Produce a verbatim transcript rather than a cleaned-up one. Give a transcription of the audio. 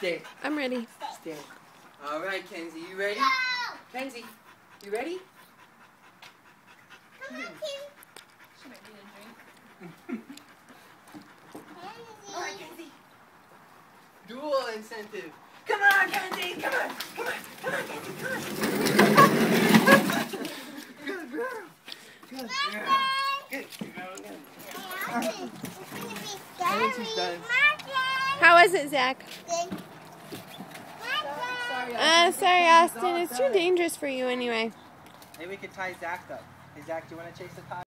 Stay. I'm ready. Stay. All right, Kenzie, you ready? No. Kenzie, you ready? Come on, Kenzie. She might need a drink. All right, Kenzie. Dual incentive. Come on, Kenzie. Come on. Come on. Come on, Kenzie. Come on. Good girl. Good girl. Good girl. Good. Kenzie's done. How was it, Zach? Sorry, Uh, sorry, Austin. It's too dangerous for you anyway. Maybe we could tie Zack up. Hey, Zack, do you want to chase the tie?